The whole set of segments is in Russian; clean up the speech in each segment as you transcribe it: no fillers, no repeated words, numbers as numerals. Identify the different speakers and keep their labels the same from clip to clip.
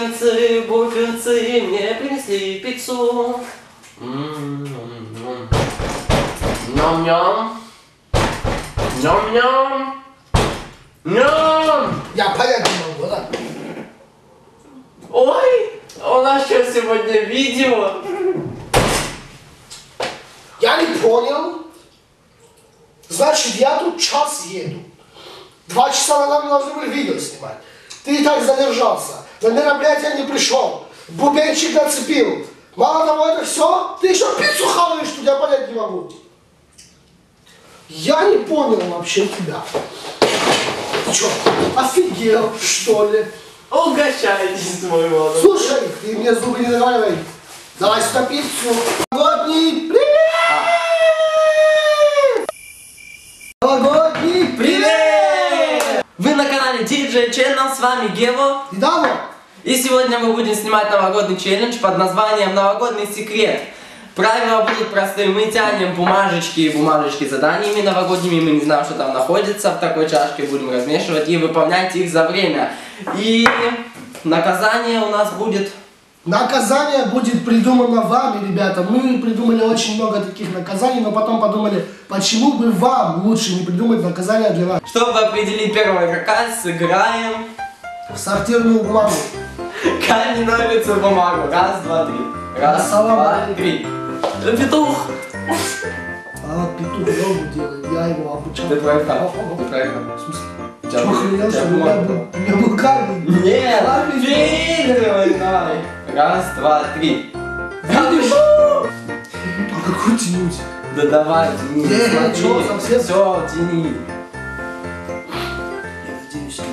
Speaker 1: буферцы мне принесли пиццу. Ням-ням. Ням-ням. Ням.
Speaker 2: Я понять не могу, да?
Speaker 1: Ой, у нас что сегодня видео?
Speaker 2: Я не понял. Значит, я тут час еду. 2 часа нам должны были видео снимать. Ты и так задержался. На мероприятие не пришел. Бубенчик нацепил. Мало того, это все. Ты еще пиццу хаваешь, что я понять не могу. Я не понял вообще тебя. Ты что, офигел, что ли?
Speaker 1: Угощайтесь, мой молодой.
Speaker 2: Слушай, ты мне зубы не заговаривай. Давай сюда пиццу. Новогодний привет! Новогодний
Speaker 1: Привет! Вы на канале DJ Channel, с вами Гево.
Speaker 2: И Дава.
Speaker 1: И сегодня мы будем снимать новогодний челлендж под названием «Новогодний секрет». Правила будут простые. Мы тянем бумажечки с заданиями новогодними. Мы не знаем, что там находится в такой чашке. Будем размешивать и выполнять их за время. И наказание у нас будет...
Speaker 2: Наказание будет придумано вами, ребята. Мы придумали очень много таких наказаний, но потом подумали, почему бы вам лучше не придумать наказание для нас.
Speaker 1: Чтобы определить первого игрока, сыграем...
Speaker 2: В сортирную бумагу.
Speaker 1: Камень, ножницы, бумагу. Раз, два, три. Раз, два, три. Петух!
Speaker 2: А вот петух ногу делает, я его обучал.
Speaker 1: Ты твой хат. Ты твой хат.
Speaker 2: В смысле? Что, охренел, что ли? У меня был камень.
Speaker 1: Нет!
Speaker 2: Камень.
Speaker 1: Передавай, давай. Раз, два, три.
Speaker 2: Видишь? А какой тянуть?
Speaker 1: Да давай, тяни.
Speaker 2: Нет, что, совсем?
Speaker 1: Все, тяни.
Speaker 2: Я надеюсь, что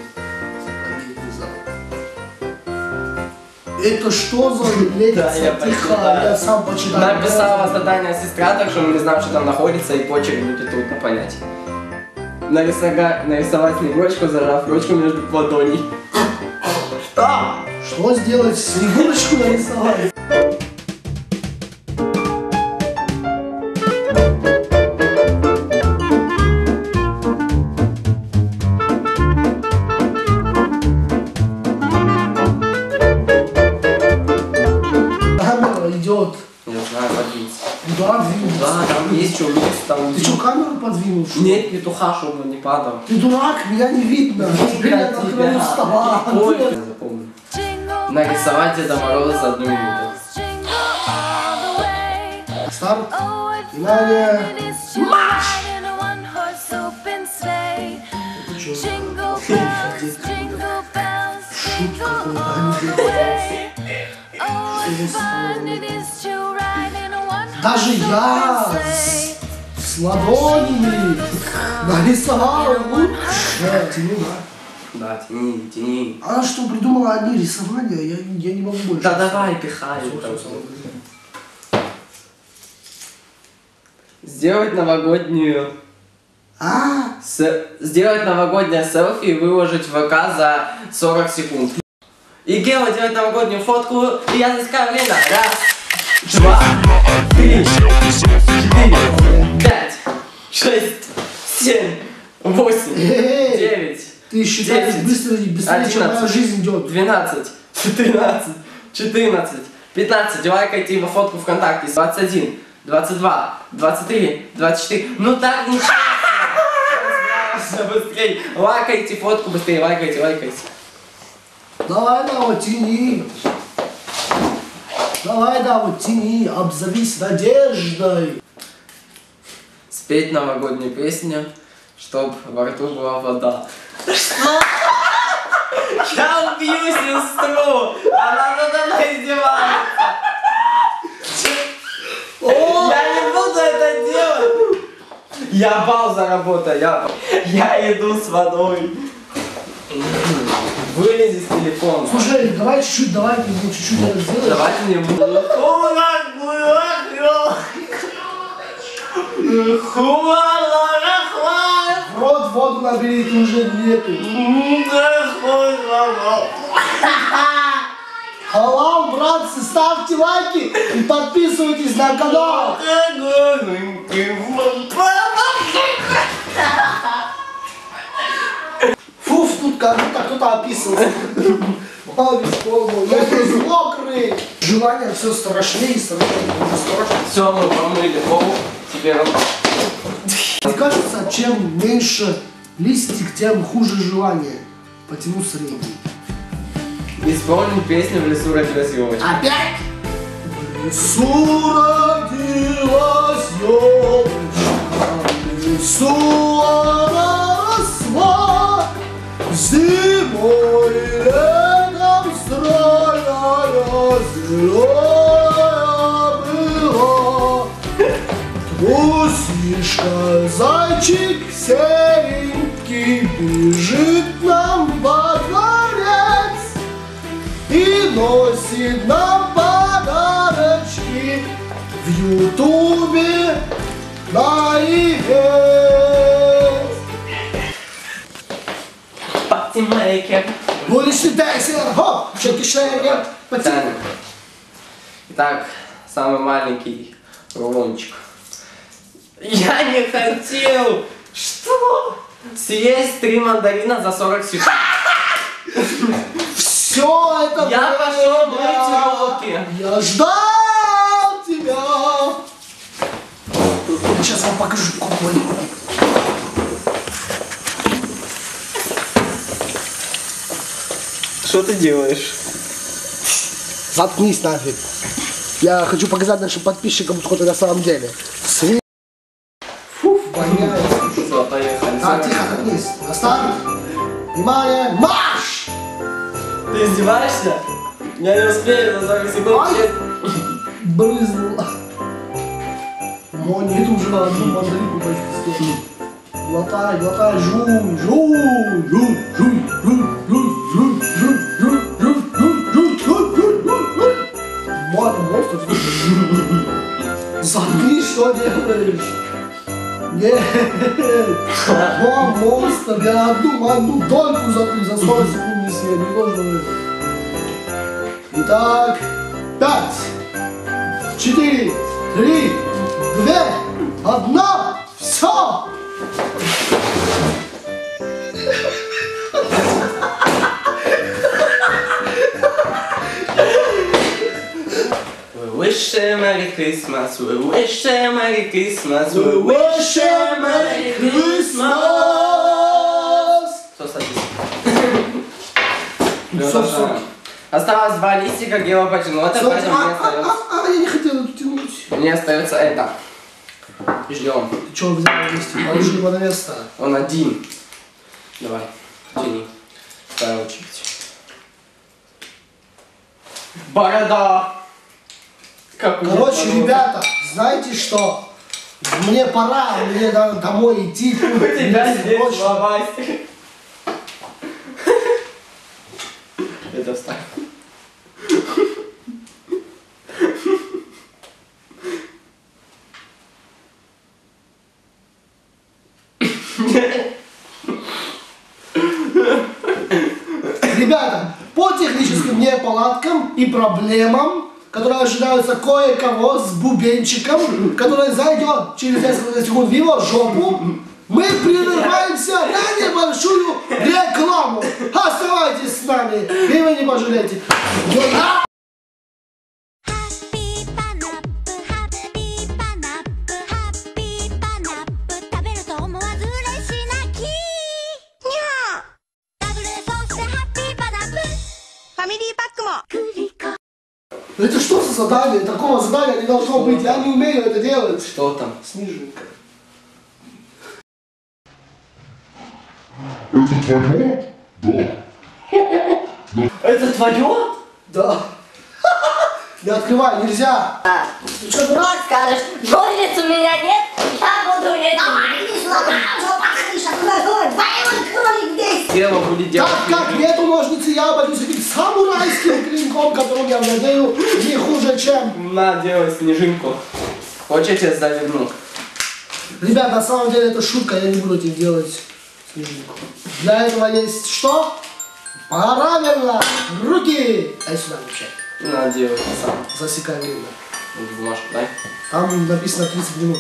Speaker 2: не это что за лестница?
Speaker 1: Да, я
Speaker 2: Тихо,
Speaker 1: почитаю.
Speaker 2: я сам почитаю.
Speaker 1: Написала задание сестра, так что мы не знаем, что там находится, и почерк будет трудно понять. Нарисовать снегурочку, зажав ручку между ладоней. Что?
Speaker 2: Что сделать? Снегурочку нарисовать? Камера идет.
Speaker 1: Не знаю, подвинься.
Speaker 2: Куда двинуться?
Speaker 1: Да, там есть что, есть там.
Speaker 2: Ты что, камеру подвинул? что ли?
Speaker 1: Нет, петуха, чтобы он не падал.
Speaker 2: Ты дурак, меня не видно. Теперь я на краю стола.
Speaker 1: Ой, я запомнил. Нарисовать Деда Мороза за 1 минуту.
Speaker 2: Старт. Внимание. Марш! Это что? Шут какой-то, а не Дед Мороз. Даже я с ладонями нарисовал лучше. Тяни, да?
Speaker 1: Да, тяни, тяни.
Speaker 2: Она что, придумала одни рисования? Я не могу больше.
Speaker 1: Да давай, пихай. Сделать новогоднюю... Сделать новогоднее селфи и выложить в ВК за 40 секунд. И Гео делает новогоднюю фотку, и я засекаю время. Раз, два, три, 4, 5, 6, 7, 8, 9,
Speaker 2: Ты считаешь
Speaker 1: 10,
Speaker 2: быстрее, чем моя жизнь идет.
Speaker 1: 12, 13, 14, 15, лайкайте его фотку ВКонтакте. 21, 22, 23, 24. Ну так не быстрее. Лайкайте фотку быстрее, лайкайте.
Speaker 2: Давай, вот тяни. Давай, вот тяни. Обзовись надеждой.
Speaker 1: Спеть новогоднюю песню, чтоб во рту была вода. Я убью сестру! Она надо мной издевается! Я не буду это делать! Я пауза работаю, я иду с водой. Вылези с телефона.
Speaker 2: Слушай, давай чуть-чуть, давай ты мне чуть-чуть это сделаешь.
Speaker 1: Давайте мне буду.
Speaker 2: В рот воду набери, ты уже нету. Алло, братцы, ставьте лайки и подписывайтесь на канал. Фуф, тут как будто кто-то описывался. исполнил. Я весь мокрый. Желание все страшнее и страшнее.
Speaker 1: Все, мы помыли пол. Теперь он...
Speaker 2: Мне кажется, чем меньше листик, тем хуже желание. Потяну средний.
Speaker 1: Исполним песню «В лесу родилась елочка».
Speaker 2: Опять? В лесу родилась елочка, в лесу она росла, зимой и летом стройная, зеленая была. Трусишка, зайчик серенький, бежит нам во дворец и носит нам подарочки в Ютубе на ивент.
Speaker 1: Патимейкер.
Speaker 2: Уличный дайсер, хоп, чеки-шейкер, патимейкер.
Speaker 1: Итак, самый маленький рулончик. Я не хотел! Что? Съесть 3 мандарина за 40 секунд.
Speaker 2: Все это
Speaker 1: Я пошел мыть руки.
Speaker 2: Я ждал тебя. Сейчас вам покажу какой.
Speaker 1: Что ты делаешь?
Speaker 2: Заткнись нафиг. Я хочу показать нашим подписчикам, что ты на самом деле. Фу, воняет.
Speaker 1: Все, поехали.
Speaker 2: А, тихо, заткнись. Оставь. Внимание, марш!
Speaker 1: Ты издеваешься? Я не успею за 40 секунд.
Speaker 2: Ай! Брызнула. Мони, это уже одну мандаринку почти съел. Глотай, глотай, жуй, жуй, жуй, жуй, жуй, жуй, жуй, жуй, жуй, жуй, жуй, жуй, жуй, жуй, жуй. Монстр. Заткни, что делаешь? Нет. Монстр, я одну дольку за 40 секунд не съел, не должен. Итак, 5, 4, 3, 2, 1, все!
Speaker 1: We wish a Merry Christmas, we wish a Merry Christmas, we wish a Merry Christmas. Все, садись. Продолжаем. Осталось 2 листика, Гева потянула, поэтому мне остается.
Speaker 2: Я не хотел эту тянуть.
Speaker 1: Мне остается это. Ждем.
Speaker 2: Ты что взял листик? Положи его на место.
Speaker 1: Он один. Давай, тяни. Вторая очередь. Борода. Как
Speaker 2: Короче, ребята, знаете что? Мне пора, мне домой идти.
Speaker 1: У тебя здесь фломастер. Это вставь.
Speaker 2: Ребята, по техническим неполадкам и проблемам, которые ожидаются кое-кого с бубенчиком, который зайдет через несколько секунд в его жопу, мы прерываемся на небольшую рекламу. Оставайтесь с нами, и вы не пожалеете. Это что за задание? Такого задания не должно быть. Я не умею это делать.
Speaker 1: Что там?
Speaker 2: Снежинка.
Speaker 3: Это твое? Да.
Speaker 1: Это твое?
Speaker 2: Да. Не открывай, нельзя.
Speaker 4: Ты что, дурак, скажешь? Ножниц у меня нет, я буду этим. Давай, иди сюда, что подходишь, открывай, двоевой кролик здесь.
Speaker 1: Гева будет делать.
Speaker 2: Так как нету ножницы, я обойдусь этим самурайским клинком, которым я владею не хуже, чем...
Speaker 1: На, делай снежинку. Хочешь, я тебя заверну?
Speaker 2: Ребят, на самом деле это шутка, я не буду этим делать снежинку. Для этого есть что? Правильно, руки. Дай сюда вообще.
Speaker 1: На, делай сам.
Speaker 2: Засекай время.
Speaker 1: Бумажку дай.
Speaker 2: Там написано 30 минут.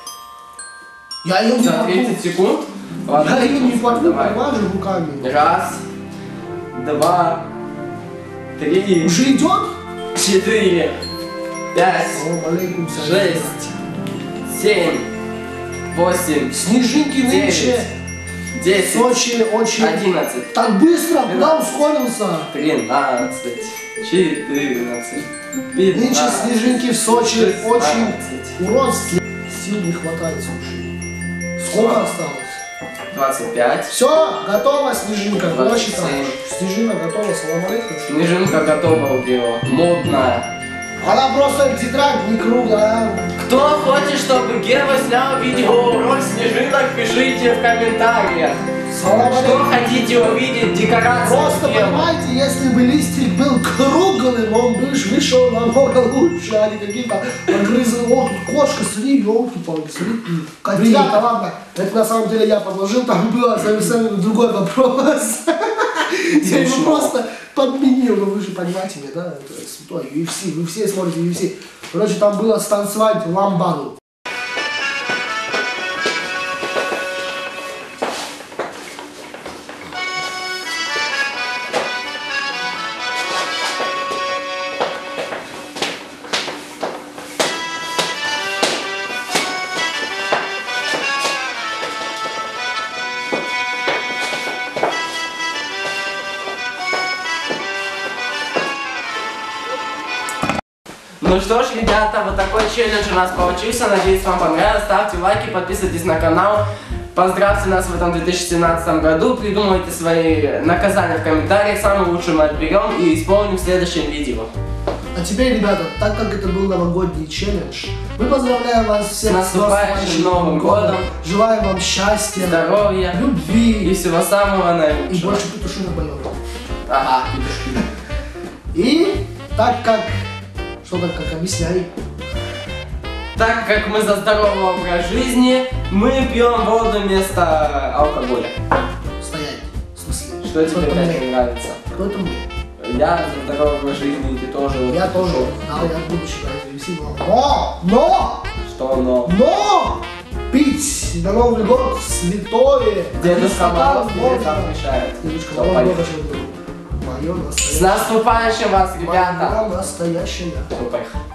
Speaker 2: Я ее не
Speaker 1: За
Speaker 2: могу.
Speaker 1: 30 секунд? Ладно.
Speaker 2: Я ее не могу,
Speaker 1: Давай.
Speaker 2: понимаешь, руками.
Speaker 1: Раз, два, 3,
Speaker 2: Уже идет?
Speaker 1: 4, 5,
Speaker 2: Салам алейкум, салам.
Speaker 1: 6, 7, 8,
Speaker 2: Снежинки нынче
Speaker 1: 10,
Speaker 2: в Сочи очень...
Speaker 1: 11,
Speaker 2: Так быстро, куда ускорился?
Speaker 1: 13, 14, 15,
Speaker 2: Нынче снежинки в Сочи
Speaker 1: 16,
Speaker 2: очень уродские. Сил не хватает, слушай. Сколько осталось?
Speaker 1: 25.
Speaker 2: Все, готово, снежинка. Куда
Speaker 1: 27.
Speaker 2: считаешь? Снежинка готова, салам алейкум.
Speaker 1: Снежинка готова у Гео. Модная.
Speaker 2: Она просто тетрадь не круглая.
Speaker 1: Кто хочет, чтобы Гева снял видеоурок снежинок, пишите в комментариях.
Speaker 2: Салам
Speaker 1: Что
Speaker 2: алейкум.
Speaker 1: хотите увидеть декорации
Speaker 2: Просто
Speaker 1: Гевы?
Speaker 2: понимаете, если бы листик был круглым, он бы вышел намного лучше, а не какие-то огрызы. О, тут кошка, смотри, елки-палки, смотри. Котята, ладно, это на самом деле я подложил, там было совершенно другой вопрос. Я его просто подменил, но вы же понимаете меня, да? Это святой UFC, вы все смотрите UFC. Короче, там было станцевать ламбаду.
Speaker 1: Ну что ж, ребята, вот такой челлендж у нас получился. Надеюсь, вам понравилось. Ставьте лайки, подписывайтесь на канал. Поздравьте нас в этом 2017 году. Придумайте свои наказания в комментариях. Самый лучший мы отберем и исполним в следующем видео.
Speaker 2: А теперь, ребята, так как это был новогодний челлендж, мы поздравляем вас всех
Speaker 1: С наступающим Новым годом.
Speaker 2: Желаем вам счастья,
Speaker 1: Здоровья и
Speaker 2: любви
Speaker 1: всего самого
Speaker 2: и
Speaker 1: наилучшего.
Speaker 2: больше петушиных боев.
Speaker 1: Ага, петушки.
Speaker 2: И так как... Что так, как объясняй?
Speaker 1: Так как мы за здоровый образ жизни, мы пьем воду вместо алкоголя.
Speaker 2: Стоять. В смысле?
Speaker 1: Что тебе
Speaker 2: Кто это
Speaker 1: опять
Speaker 2: мы?
Speaker 1: не нравится?
Speaker 2: Кто это мы?
Speaker 1: Я за здоровый образ жизни, и ты тоже.
Speaker 2: Я тоже. Да, я буду считать UFC. Но!
Speaker 1: Что
Speaker 2: Пить на Новый год святое.
Speaker 1: Дедушка Мороз тебе
Speaker 2: можно.
Speaker 1: запрещает.
Speaker 2: Дедушка
Speaker 1: Что
Speaker 2: Мороз
Speaker 1: поехали?
Speaker 2: много чего говорит. Мое
Speaker 1: С
Speaker 2: настоящее.
Speaker 1: наступающим вас, ребята!
Speaker 2: Моя настоящая.
Speaker 1: Все, поехали.